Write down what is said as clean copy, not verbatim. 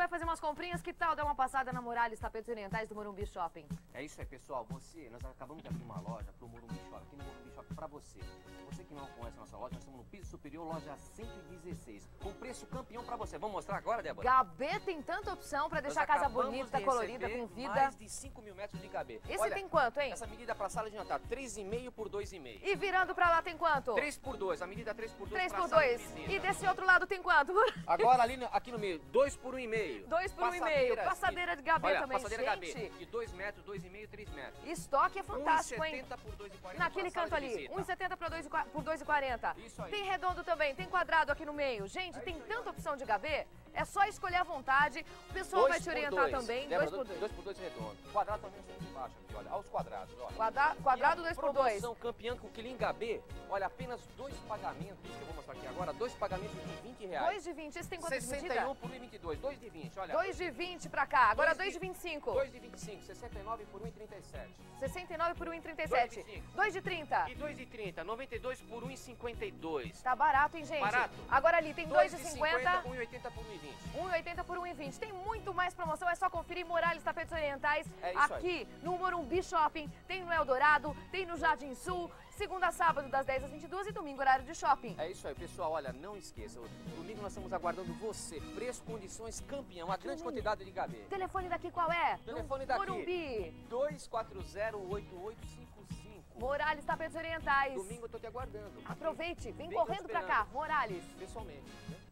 vai fazer umas comprinhas, que tal dar uma passada na Morales Tapetes Orientais do Morumbi Shopping? É isso aí, pessoal. Nós acabamos de abrir uma loja pro Morumbi Shopping, aqui no Morumbi Shopping pra você. Você que não conhece a nossa loja, nós estamos no piso superior, loja 116, com preço campeão pra você. Vamos mostrar agora, Débora? Gabê tem tanta opção pra deixar a casa bonita, colorida, com vida. Mais de 5 mil metros de Gabê. Esse Olha, tem quanto, hein? Essa medida pra sala de jantar, 3,5 por 2,5. E virando pra lá tem quanto? 3 por 2, a medida 3 por 2 3 pra por sala de 2. visita. E desse outro lado tem quanto? Agora aqui no meio, 2 por 1,5. 2 por 1,5. Passadeira de Gabê olha, também, passadeira gente. Gabê, de 2 metros, 2,5, 3 metros. Estoque é fantástico, hein? 1,70 por 2,40. Naquele canto ali, 1,70 por 2,40. Isso aí. Tem redondo também, tem quadrado aqui no meio. Gente, tem tanta opção de Gabê, é só escolher à vontade. O pessoal vai te orientar também. 2 por 2. 2 por 2 redondo. Quadrado também está embaixo aqui, olha. Olha os quadrados, olha. Quadrado 2 por 2. Promoção campeã com quilim Gabê, olha, apenas 2 pagamentos, que eu vou mostrar aqui agora, 2 pagamentos de R$20. 2 de 20, esse tem quanto de medida? 61 por 1,22, 2 de 20, olha. 2 de 20 pra cá, agora 2 de 25. 2 de 25, 69 por 1,37. 69 por 1,37. 2 de 30. E 2 de 30, 92 por 1,52. Tá barato, hein, gente? Barato. Agora ali tem 2 de 50, 50. 1,80 por 1,20. 1,80 por 1,20. Tem muito mais promoção, é só conferir Morales Tapetes Orientais É isso aqui no Morumbi Shopping. Tem no Eldorado, tem no Jardim Sul, segunda a sábado das 10 às 22 e domingo horário de shopping. É isso aí, pessoal. Olha, não esqueça, domingo nós estamos aguardando você. Preço, condições, campeão, a grande quantidade de Gabê. O telefone daqui qual é? Telefone do daqui. Morumbi. 240-8855. Morales Tapetes Orientais. Domingo eu tô te aguardando. Aproveite, vem Vem, tô correndo pra esperando. cá, Morales. Pessoalmente, né?